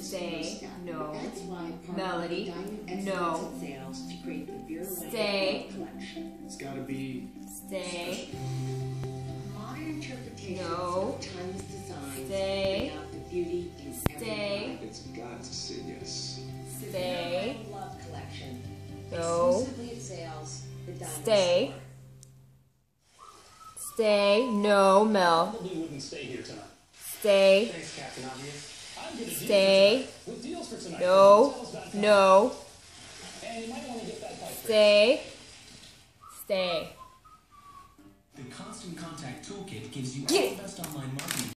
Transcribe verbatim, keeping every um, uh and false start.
Stay. No. Melody. No. Stay. It's gotta be. Stay. Modern interpretations No. of timeless design Stay. bring out the beauty in Stay. It's got to say yes. Stay. Love collection. No. Exclusively at sales. The Diamond Stay. Store. Stay. No, Mel. Probably wouldn't stay here tonight. Stay. Thanks, Captain Obvious. I'm gonna deal Stay. for tonight. With deals for tonight. No. Hotels dot com. No. And you might want to get that bike. Stay. Stay. The Constant Contact Toolkit gives you Get all it. the best online marketing.